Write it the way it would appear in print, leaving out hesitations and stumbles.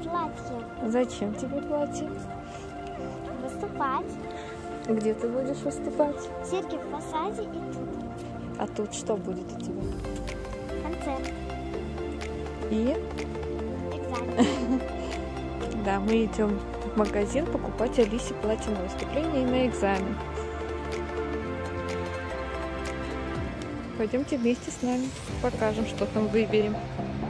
платье. Зачем тебе платье? Выступать. Где ты будешь выступать? Серьги в фасаде и тут. А тут что будет у тебя? Концерт. И? Экзамен. Да, мы идем в магазин покупать Алисе платье на выступление и на экзамен. Пойдемте вместе с нами, покажем, что там выберем.